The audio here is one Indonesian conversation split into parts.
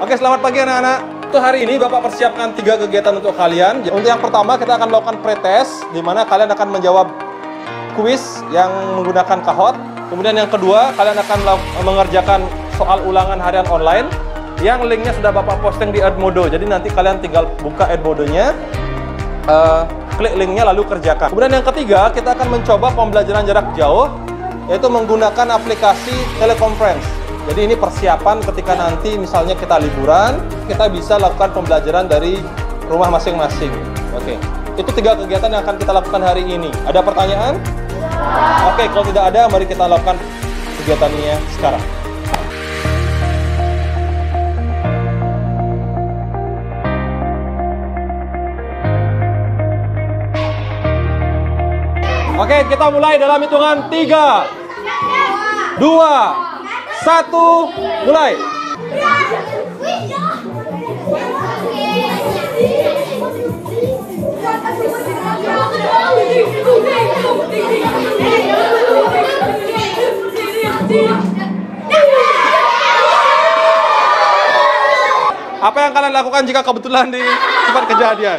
Oke, selamat pagi anak-anak. Untuk hari ini Bapak persiapkan 3 kegiatan untuk kalian. Untuk yang pertama kita akan melakukan pretest, di mana kalian akan menjawab kuis yang menggunakan Kahoot. Kemudian yang kedua, kalian akan mengerjakan soal ulangan harian online yang linknya sudah Bapak posting di Edmodo. Jadi nanti kalian tinggal buka Edmodo-nya, klik linknya lalu kerjakan. Kemudian yang ketiga, kita akan mencoba pembelajaran jarak jauh, yaitu menggunakan aplikasi teleconference. Jadi ini persiapan ketika nanti misalnya kita liburan, kita bisa lakukan pembelajaran dari rumah masing-masing. Oke, itu 3 kegiatan yang akan kita lakukan hari ini. Ada pertanyaan? Oke, kalau tidak ada, mari kita lakukan kegiatannya sekarang. Oke, kita mulai dalam hitungan 3, 2, 1, mulai. Apa yang kalian lakukan jika kebetulan di tempat kejadian?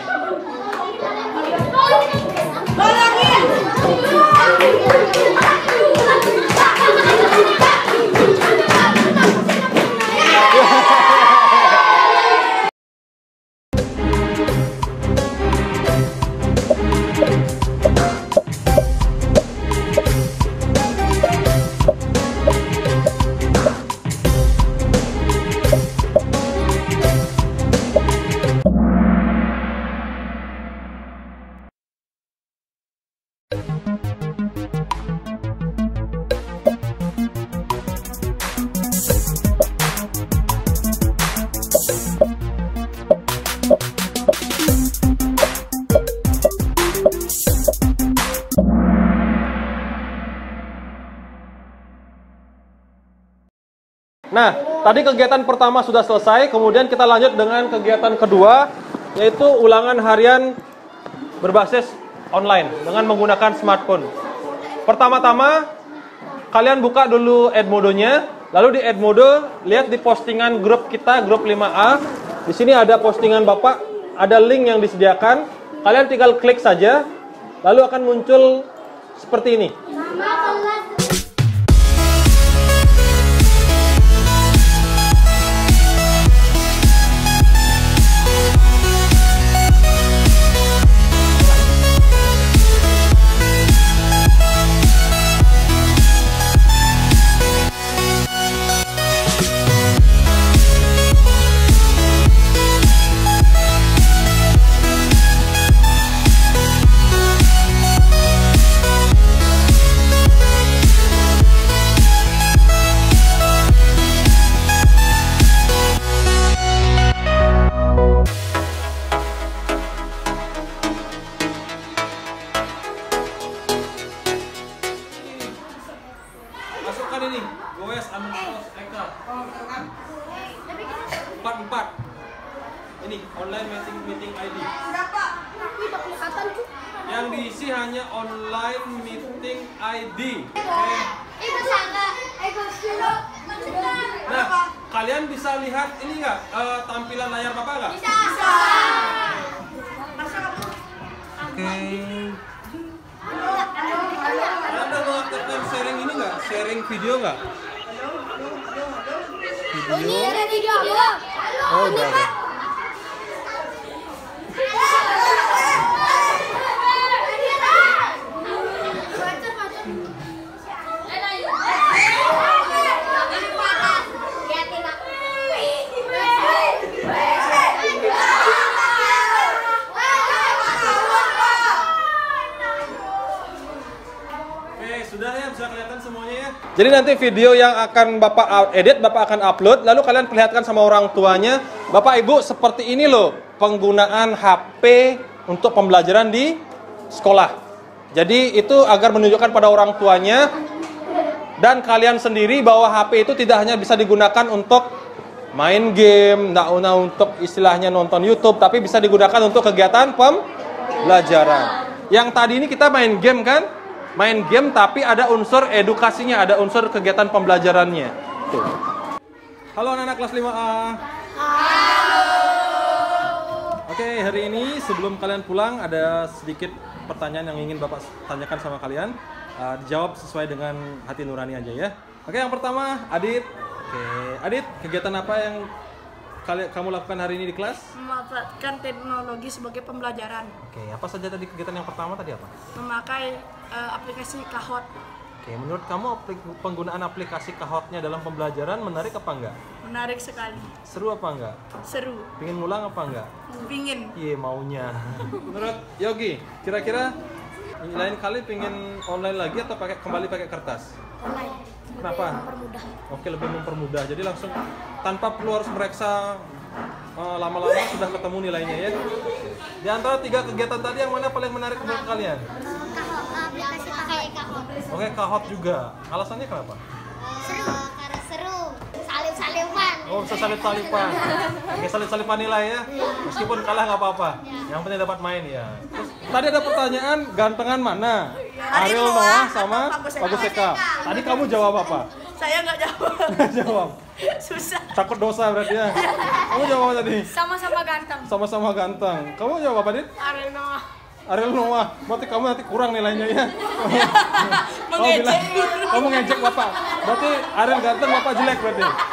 Nah, tadi kegiatan pertama sudah selesai, kemudian kita lanjut dengan kegiatan kedua, yaitu ulangan harian berbasis online dengan menggunakan smartphone. Pertama-tama, kalian buka dulu Edmodo-nya, lalu di Edmodo, lihat di postingan grup kita, grup 5A. Di sini ada postingan Bapak, ada link yang disediakan, kalian tinggal klik saja, lalu akan muncul seperti ini. Masukkan ini, goes Anusos Eka 44. Ini online meeting ID. Yang diisi hanya online meeting ID. Nah, kalian bisa lihat ini nggak tampilan layar Bapak nggak? Bisa. Oke. Kalian udah mengaktifkan sharing ini nggak? Sharing video nggak? Oh, ini ada video. Oh, udah. Sudah ya, bisa kelihatan semuanya ya. Jadi nanti video yang akan Bapak edit, Bapak akan upload, lalu kalian perlihatkan sama orang tuanya, Bapak Ibu seperti ini loh penggunaan HP untuk pembelajaran di sekolah. Jadi itu agar menunjukkan pada orang tuanya dan kalian sendiri bahwa HP itu tidak hanya bisa digunakan untuk main game, tidak untuk istilahnya nonton YouTube, tapi bisa digunakan untuk kegiatan pembelajaran. Yang tadi ini kita main game kan? Main game tapi ada unsur edukasinya, ada unsur kegiatan pembelajarannya. Tuh. Halo anak-anak kelas 5A. Oke, hari ini sebelum kalian pulang ada sedikit pertanyaan yang ingin Bapak tanyakan sama kalian. Dijawab sesuai dengan hati nurani aja ya. Oke, yang pertama Adit. Oke, Adit, kegiatan apa yang kamu lakukan hari ini di kelas? Memanfaatkan teknologi sebagai pembelajaran. Oke, apa saja tadi kegiatan yang pertama tadi apa? Memakai aplikasi Kahoot. Oke, menurut kamu penggunaan aplikasi Kahoot-nya dalam pembelajaran menarik apa enggak? Menarik sekali. Seru apa enggak? Seru. Pingin ngulang apa enggak? Pingin. Iya, maunya. Menurut Yogi, kira-kira lain kali pingin online lagi atau kembali pakai kertas? Online. Kenapa? Mempermudah. Oke, lebih mempermudah. Jadi langsung tanpa perlu harus mereksa lama-lama sudah ketemu nilainya ya. Di antara 3 kegiatan tadi yang mana paling menarik menurut kalian? Aplikasi Kahoot. Oke, Kahoot juga. Alasannya kenapa? Seru, karena seru. Salip-salipan. Oh, bisa salip-salipan. Oke, salip-salipan nilai ya. Meskipun kalah nggak apa-apa. Yang penting dapat main ya. Terus tadi ada pertanyaan, gantengan mana? Ariel Noah sama Bagus Eka. Tadi kamu jawab apa? Saya nggak jawab. Nggak jawab. Susah. Takut dosa berarti ya. Kamu jawab apa tadi? Sama-sama ganteng. Sama-sama ganteng. Kamu jawab apa, Dit? Ariel Noah. Ariel Noah. Berarti kamu nanti kurang nilainya ya. Kamu Mengejek. bilang, kamu ngejek Bapak. Berarti Ariel ganteng, Bapak jelek berarti.